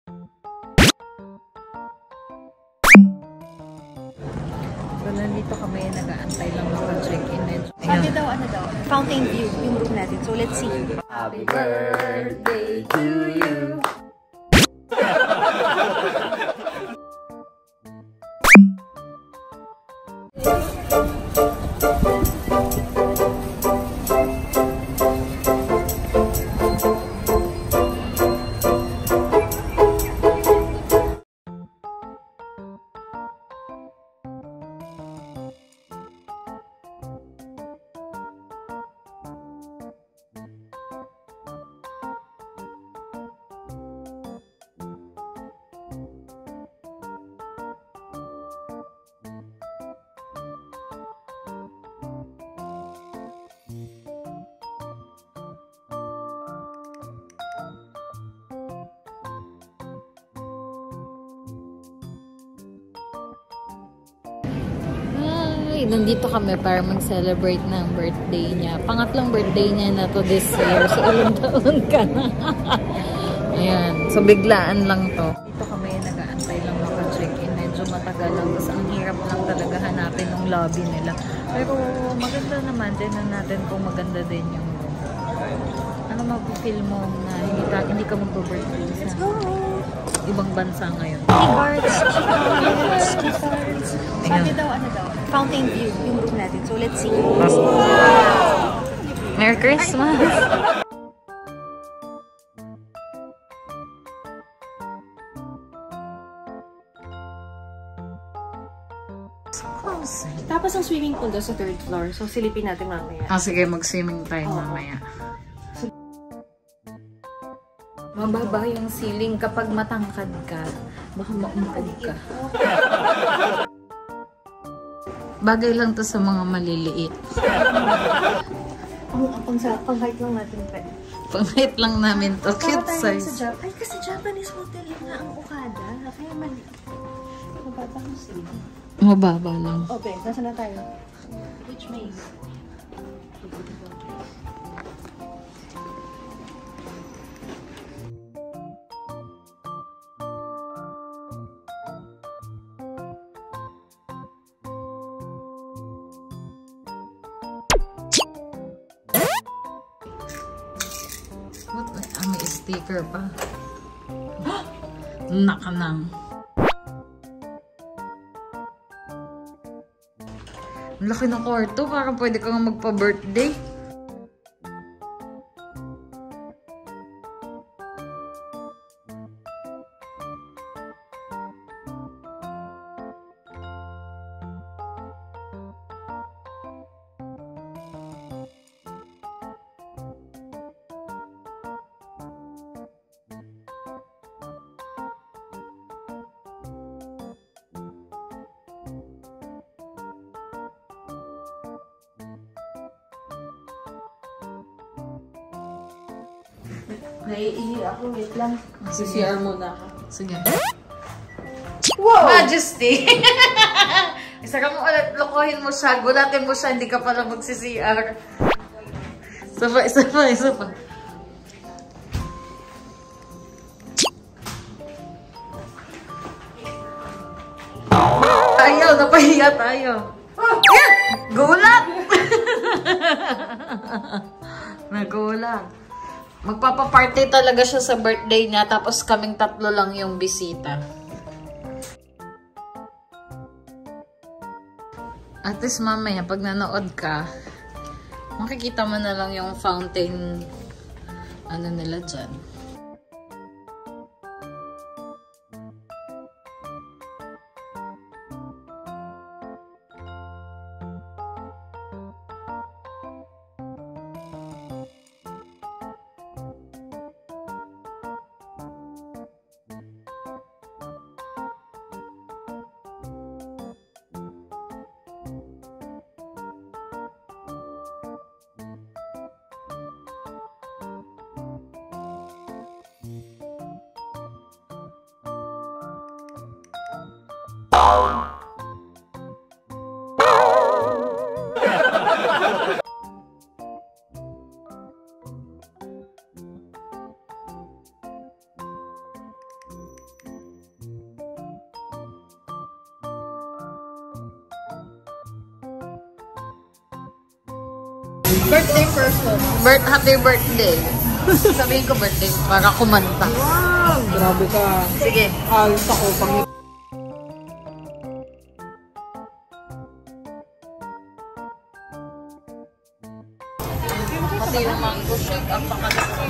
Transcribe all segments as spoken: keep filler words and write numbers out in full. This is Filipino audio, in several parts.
So, nandito kami, nag-aantay lang mag-check-in. Sabi daw, ano daw, fountain view yung room natin. So, let's see. Happy birthday to you! Nandito kami para mag-celebrate ng birthday niya. Pangatlong birthday niya na to this year. So, ilang taon ka na. Ayan. So, biglaan lang to. Dito kami, nag-aantay lang maka-check-in. Medyo matagal lang. Tapos, ang hirap lang talaga hanapin ng lobby nila. Pero, maganda naman. Tignan natin kung maganda din yung room. Ano mag-feel mo na hindi, hindi ka mag-birthday sa Let's go! ibang bansa ngayon? Keycards, keycards, keycards. Sabi daw, ano daw, fountain view yung room natin. So, let's see. Merry Christmas! Tapos ang swimming pool daw sa third floor. So, silipin natin mamaya. Ah, sige, mag-swimming tayo Oo. mamaya. Mababa yung ceiling kapag matangkad ka. Baka maumpog ka. Bagay lang to sa mga maliliit. Ang pang pang height lang natin pa. Pang-height lang namin to. Cute size. Sa Ay, kasi Japanese hotel yun na ang Okada. Kaya mali. Mababa ang ceiling. Mababa lang. Okay, nasa na tayo? Which maze? What? Ah, may sticker pa. Nakanang. Ang laki ng kwarto. Parang pwede kang magpa-birthday. Naiihi ako, wait lang. C C R muna ako. Sige. Wow! Majesty! Isa ka mo ulit, lokohin mo siya, gulatin mo siya, hindi ka pala mag-C C R. Isa pa, isa pa, isa pa. Ayaw, napahiya tayo. Yeah! Gulat! Nagulat. Magpapaparty talaga siya sa birthday niya, tapos kaming tatlo lang yung bisita. At least mamaya, pag nanood ka, makikita mo na lang yung fountain, ano nila dyan. Birthday person. Birth, happy birthday. Sabihin ko birthday para kumanta. Wow! Grabe ka. Sige. Alis ako pag... Pati yung mango shake, ang pakalaki.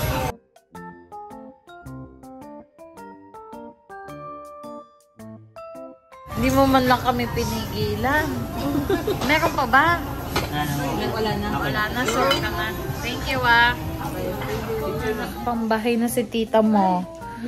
Hindi mo man lang kami pinigilan. Meron pa ba? Wala na. Wala na. Sorry ka na. Thank you ah. Pambahay na si tita mo.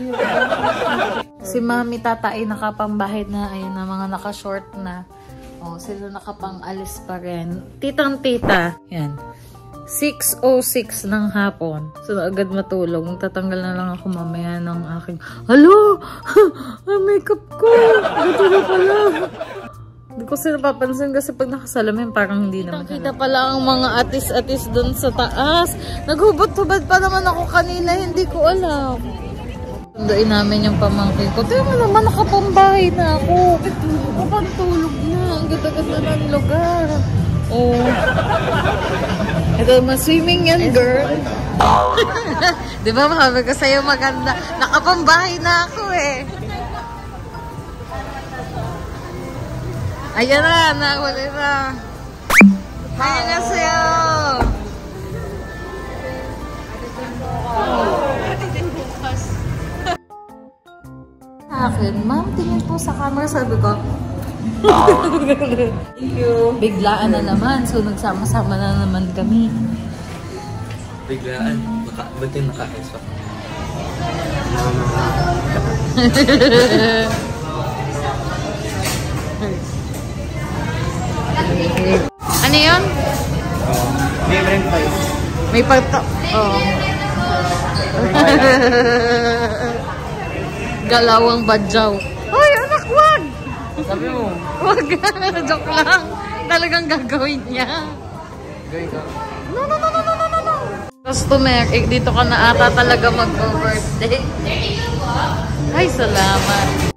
Si mami tata ay nakapambahay na. Ayun na, mga naka-short na. Oh, sila nakapang-alis pa rin. Titang tita. Yan. six oh six ng hapon. So, agad matulog. Tatanggal na lang ako mamaya ng aking... Hello! Ang makeup ko! Dito na pala. Hindi ko sila papansin kasi pag nakasalamin parang hindi naman. Kita pala ang mga atis-atis dun sa taas. Naghubot-hubad pa naman ako kanina. Hindi ko alam. Sunduin namin yung pamangkin ko. Tiyo mo naman, nakapambahay na ako. Mukhang tulog na. Ang ganda-ganda ng lugar. Oh. Ito, ma-swimming yan, girl. Di ba, mahabi ko sa'yo maganda. Nakapambahay na ako eh. Ayan na, nakuli na. Ayan na sa'yo. Sa akin, ma'am, tingin po sa camera, sabi ko. Thank you. Biglaan na naman. So, nagsama-sama na naman kami. Biglaan? Naka, ba't yung naka-S pa? Ano yun? May brand pa yun. May pagto... Oh. Galawang badyaw. Hoy, anak, wag! Sabi mo. Wag! Joke lang. Talagang gagawin niya. Gawin ka. No, no, no, no, no, no, no. Customer, eh, dito ka na ata talaga mag-birthday. Ay, salamat.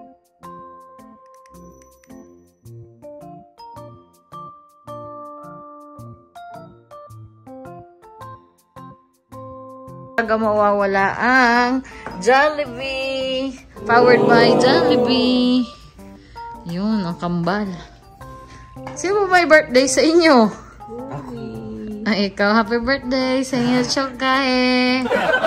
Talaga mawawala ang Jollibee. Powered by Jollibee. Yun, ang kambal. Sino may birthday sa inyo? Ako. Ah, ikaw, happy birthday sa inyo, Chokae.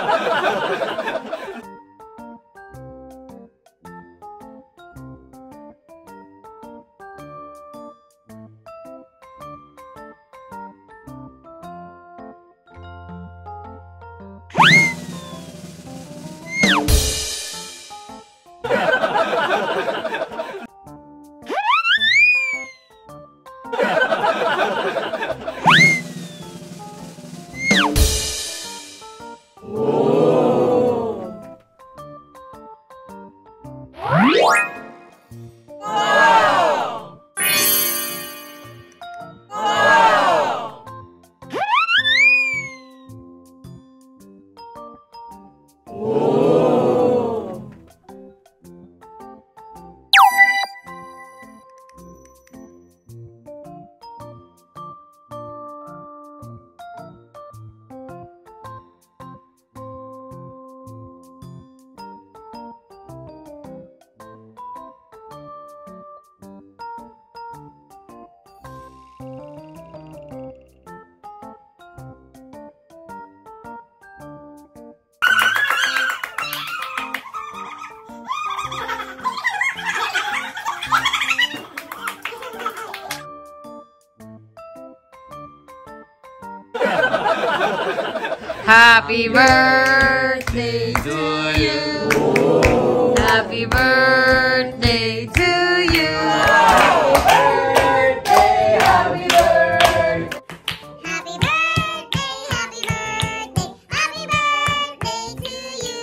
Happy birthday to you. Happy birthday to you. Happy birthday, happy birthday. Happy birthday, happy birthday, happy birthday to you.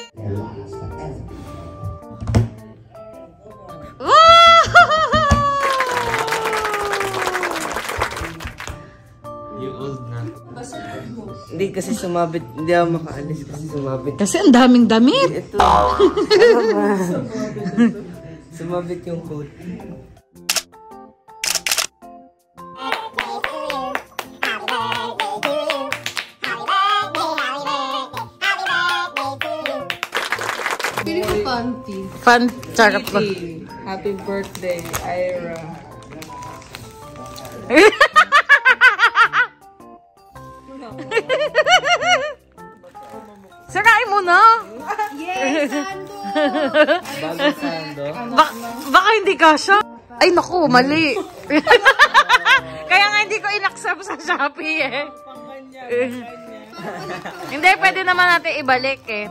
You old na. Hindi kasi sumabit. Hindi ako makaalis kasi sumabit. Kasi ang daming damit. Ito. Ano ba? Sumabit yung coat. Happy birthday to Pili ko panty. Fan, charot ba? Kitty. Happy birthday, Ira. Sirain mo na! Yes, Sando! Bago sando. Ba- baka hindi kasha. Ay naku, mali. Kaya nga hindi ko in-accept sa Shopee eh. Hindi, pwede naman natin ibalik eh.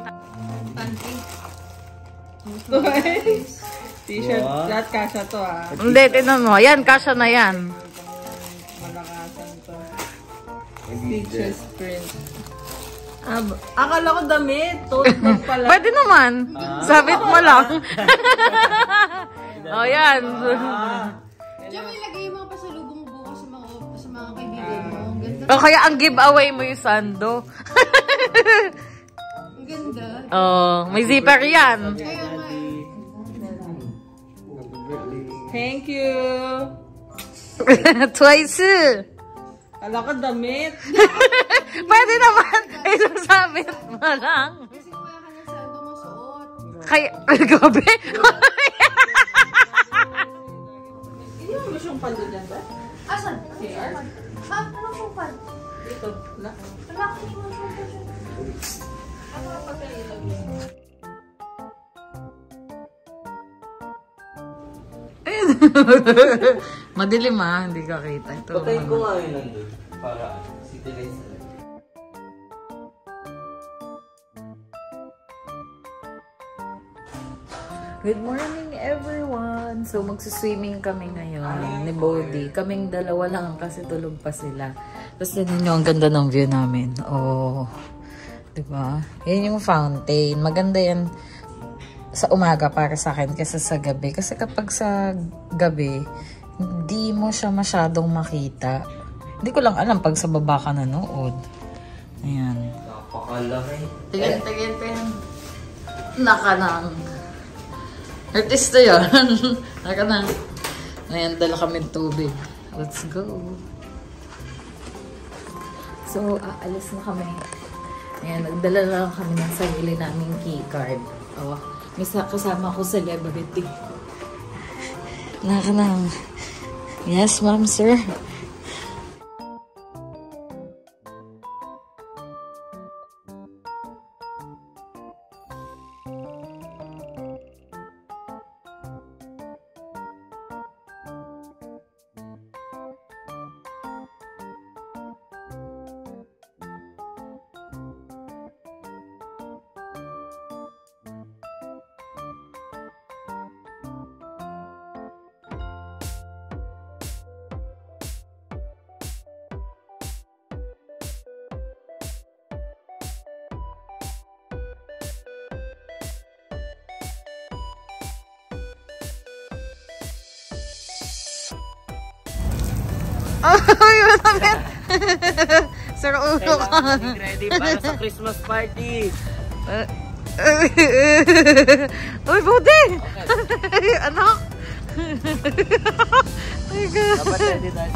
T-shirt, Wow. lahat kasha to ah. Hindi, tinan mo. Yan, kasha na yan. Malakasan to. Hindi Stitches print. Ah, akala ko damit. Tote bag pala. Pwede naman. Sabit mo lang. O, yan. Diyan mo ilagay yung mga pasalubong mo bukas sa mga, sa mga kaibigan mo. Ang ganda. O, kaya ang giveaway mo yung sando. Ang ganda. Oh, may zipper yan. Kaya nga. Thank you. Twice. Akala ko damit. Pwede naman. Isasabit mo lang. Kasi kung wala ka ng sando mo suot. Kaya, gabi. Hindi mo siyang pando dyan ba? Asan? C R? Ha? Anong pupan? Dito. Na. Wala ko yung pupan. Ano ka pagkailag yun? Madilim ah, hindi ka kita. Ito. Patayin ko nga yun nandun. Para citilize na lang. Good morning everyone! So magsuswimming kami ngayon ni Bodhi. Kaming dalawa lang kasi tulog pa sila. Tapos tignan nyo ang ganda ng view namin. Oh, diba? Yan yung fountain. Maganda yan sa umaga para sa akin kaysa sa gabi. Kasi kapag sa gabi, hindi mo siya masyadong makita. Hindi ko lang alam pag sa baba ka nanood. Ayan. Napakalaki. Tingin, tingin, tingin. Naka nang. Artista yun. Naka nang. Ayan, dala kami tubig. Let's go. So, aalis na kami. Ayan, nagdala lang kami ng sarili naming keycard. Oh, may kasama ko celebrity. Naka nang. Yes, ma'am, sir. Ay, manamit! Sir, ulo ka. Kailangan ready para sa Christmas party. Uy, Bodhi! Anak! Ay, God. Dapat ready tayo.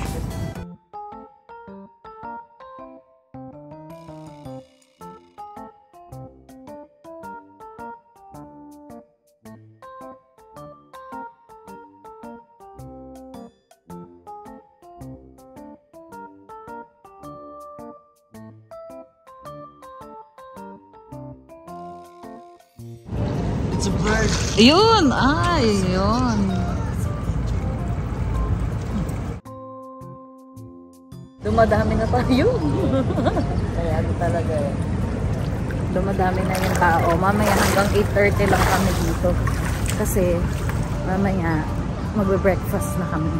It's a bird. Yun! Ay, yun. Dumadami na tayo. Kaya ano talaga eh. Dumadami na yung tao. Mamaya hanggang eight thirty lang kami dito. Kasi mamaya magbe-breakfast na kami.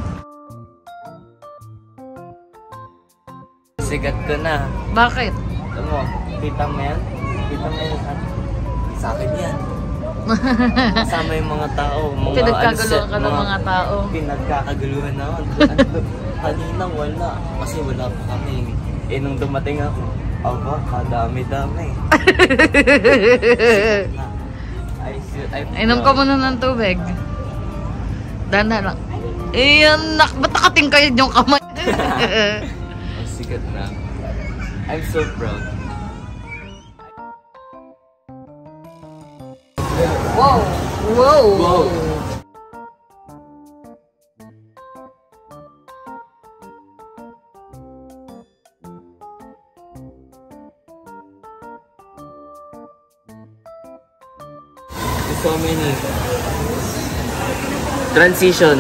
Sigat ko na. Bakit? Ito mo, kita mo yan? Kita mo yan sa- sa akin yan. Kasama yung mga tao. Mga Pinagkaguluhan ka ng mga tao. Pinagkakaguluhan na ako. Ano, kanina wala. Kasi wala pa kami. Eh, nung dumating ako, aba, kadami-dami. I, I, Inom ka muna ng tubig. Dana lang. Eh, nak, ba't nakating kayo yung kamay? Oh, sigat na. I'm so proud. Wow! Wow! Wow! So many. Transition.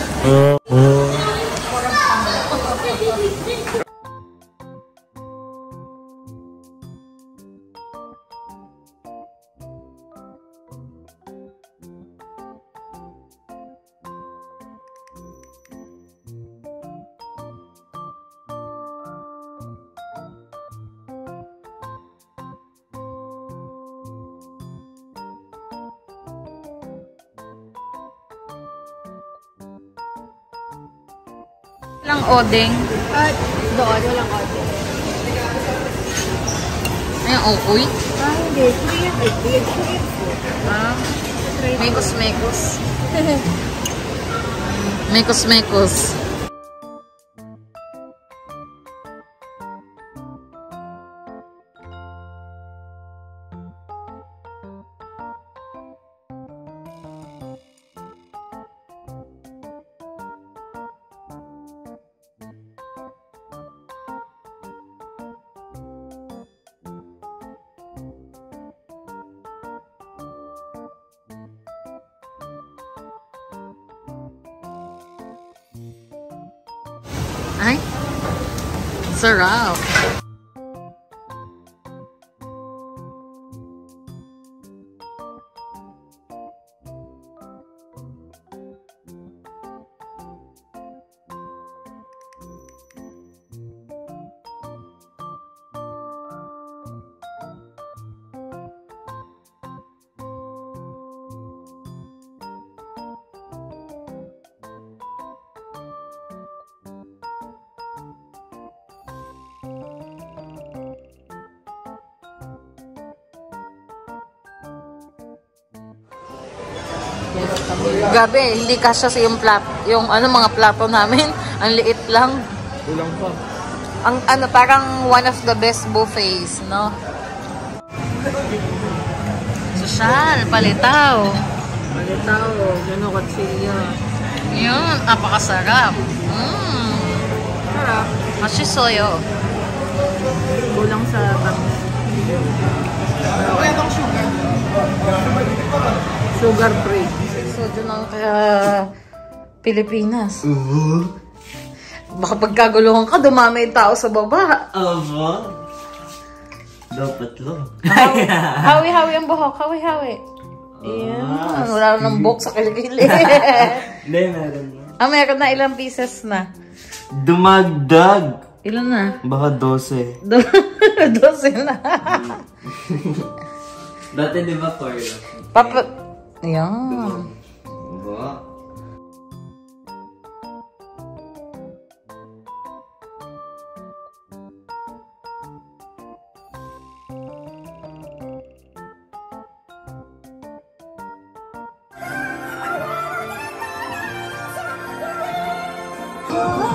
Lang odeng. At doon, walang order. Ay, okuy. Ah, hindi. Korean. Ay, Korean. Korean food. Ah, mekos mekos. Mekos mekos. Ay, sarap. Gabi, hindi kasya sa yung plat, yung ano mga plato namin. Ang liit lang. Kulang pa. Ang ano, parang one of the best buffets, no? Sosyal, palitaw. Palitaw, gano katsilya. Yun, napakasarap. Mmm. Sarap. Mashisoyo. Kulang sa tamis. Wala bang sugar? Sugar free. So, dun ako kaya Pilipinas. Uh-huh. Baka pagkaguluhan ka, dumami yung tao sa baba. Aba. Dapat lang. Hawi-hawi ang buhok. Hawi-hawi. Ayan. Wala nang buhok sa kilikili. Hindi, meron na. Ah, meron na ilang pieces na. Dumagdag. Ilan na? Baka dose. Dose na. Dati di ba four lang? Papa... Ayan. Ba? Oh